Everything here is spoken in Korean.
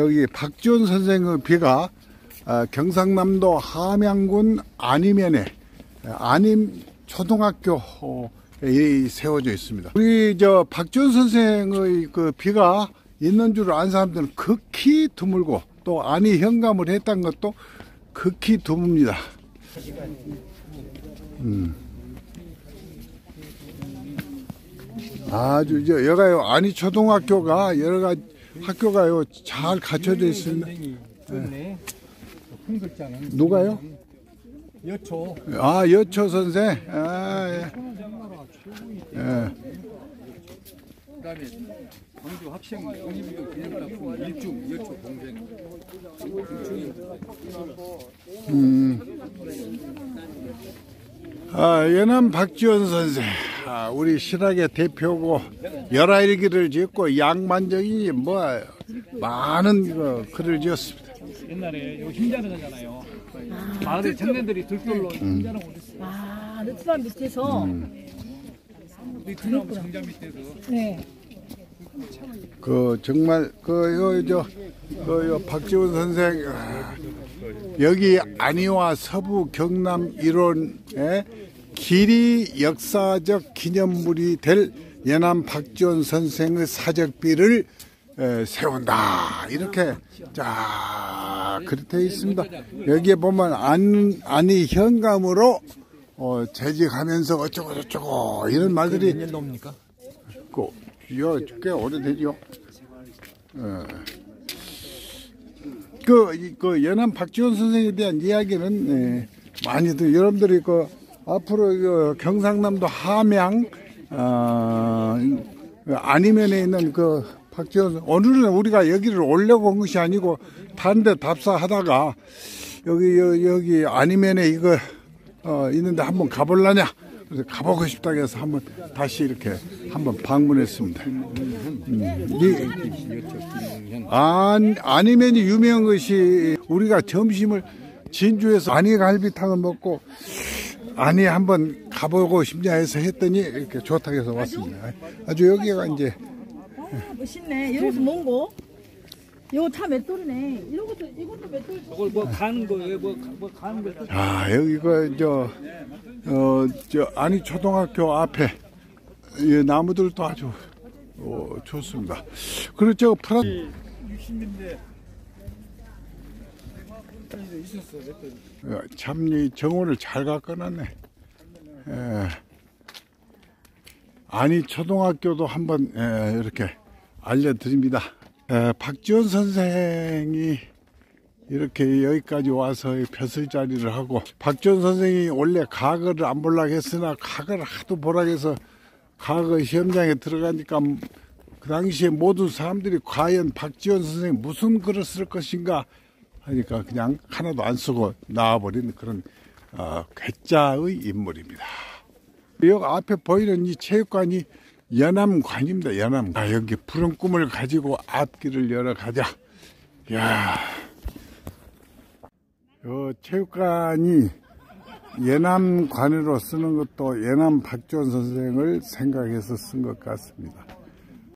여기 박지원 선생의 비가 경상남도 함양군 안이면에 안임초등학교에 세워져 있습니다. 우리 박지원 선생의 그 비가 있는 줄 아는 사람들은 극히 드물고 또 안이 현감을 했다는 것도 극히 드뭅니다. 아주 여가요 안이초등학교가 여러 가지 학교가요 잘 갖춰져 있습니다. 네. 큰 글자는 누가요? 여초. 아, 여초 선생. 아, 예. 예. 그다음에 광주 학생 공인비교 기념작품 일중 여초 동생. 연암 박지원 선생, 우리 신학의 대표고 열하일기를 짓고 양만적인 많은 글을 지었습니다. 옛날에 여기 힘자르잖아요. 마을의 청년들이 들결로 힘자르고 그랬어요. 느트람 밑에서. 느트람 성자 밑에서. 네. 정말 박지원 선생 여기 안희와 서부 경남 일원의 길이 역사적 기념물이 될 연암 박지원 선생의 사적비를 세운다 이렇게 그렇게 있습니다. 여기에 보면 안희 현감으로 재직하면서 어쩌고 저쩌고 이런 말들이 몇 년 넘습니까? 꽤 오래되죠. 연암 박지원 선생에 대한 이야기는 많이들 여러분들이 앞으로 경상남도 함양 안이면에 있는 박지원 오늘은 우리가 여기를 오려고 온 것이 아니고 다른 데 답사하다가 여기 안이면에 이거 있는데 한번 가볼라냐 그래서 가보고 싶다고 해서 다시 이렇게 한번 방문했습니다. 안이면이 유명한 것이 우리가 점심을 진주에서 안이갈비탕을 먹고 안이 한번 가보고 싶냐 해서 했더니 이렇게 좋다고 해서 왔습니다. 아주 여기가 이제 멋있네. 이것도 뭔고? 이거 다 맷돌이네. 이것도 맷돌. 이걸 가는 거예요? 가는 거? 여기가 안희 초등학교 앞에 이 나무들도 아주 좋습니다. 그리고 프랑스 60년대 있었어. 참 이 정원을 잘 가꿔놨네. 안희 초등학교도 한번 이렇게 알려드립니다. 박지원 선생이 이렇게 여기까지 와서 벼슬자리를 하고 박지원 선생이 원래 과거를 안 보려고 했으나 과거를 하도 보라고 해서 과거 시험장에 들어가니까 그 당시에 모든 사람들이 과연 박지원 선생이 무슨 글을 쓸 것인가 하니까 그냥 하나도 안 쓰고 나와버린 그런 괴짜의 인물입니다. 여기 앞에 보이는 이 체육관이 연암관입니다. 연암관. 여기 푸른 꿈을 가지고 앞길을 열어가자. 이야, 체육관이 연암관으로 쓰는 것도 연암 박지원 선생을 생각해서 쓴 것 같습니다.